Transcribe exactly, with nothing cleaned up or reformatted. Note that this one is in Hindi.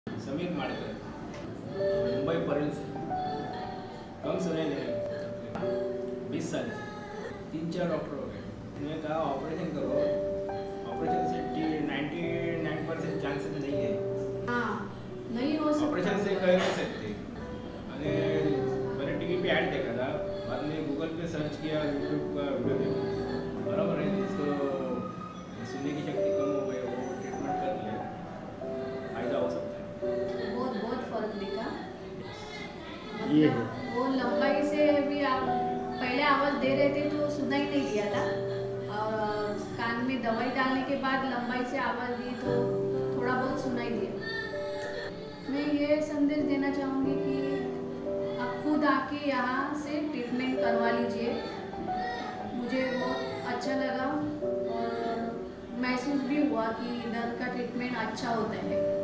समीर माड़कर, मुंबई परल से कम सुने नहीं, बीस साल से तीन चार डॉक्टर हो गए। उन्होंने कहा ऑपरेशन करो, ऑपरेशन से नाइन्टी नाइन परसेंट चांसेस नहीं है। हाँ, नहीं हो सकता। ऑपरेशन से कर नहीं सकते। मैंने मैंने टीवी पे ऐड देखा था, बाद में गूगल पे सर्च किया, यूट्यूब का वीडियो देखा, बराबर है। जिसको सुनने की शक्ति कम हो गई वो ट्रीटमेंट कर ले, फायदा हो सकता है। बहुत बहुत फर्क दिखा। ये मतलब वो लंबाई से भी आप पहले आवाज़ दे रहे थे तो सुनाई नहीं दिया था, और कान में दवाई डालने के बाद लंबाई से आवाज़ दी तो थोड़ा बहुत सुनाई दिया। मैं ये संदेश देना चाहूँगी कि आप खुद आके यहाँ से ट्रीटमेंट करवा लीजिए। मुझे बहुत अच्छा लगा और महसूस भी हुआ कि दर्द का ट्रीटमेंट अच्छा होता है।